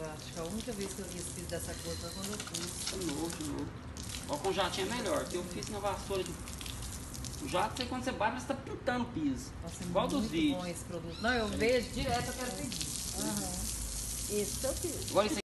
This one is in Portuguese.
Eu acho que a única vez que eu vi esse piso dessa cor foi quando eu fiz. De novo. Ó, com jatinho é melhor, que eu fiz na vassoura de... O jato, você, quando você bate, você tá pintando o piso. Nossa, é igual dos muito vídeos. bom esse produto. Não, eu vejo direto, eu quero pedir. Esse eu fiz. Agora isso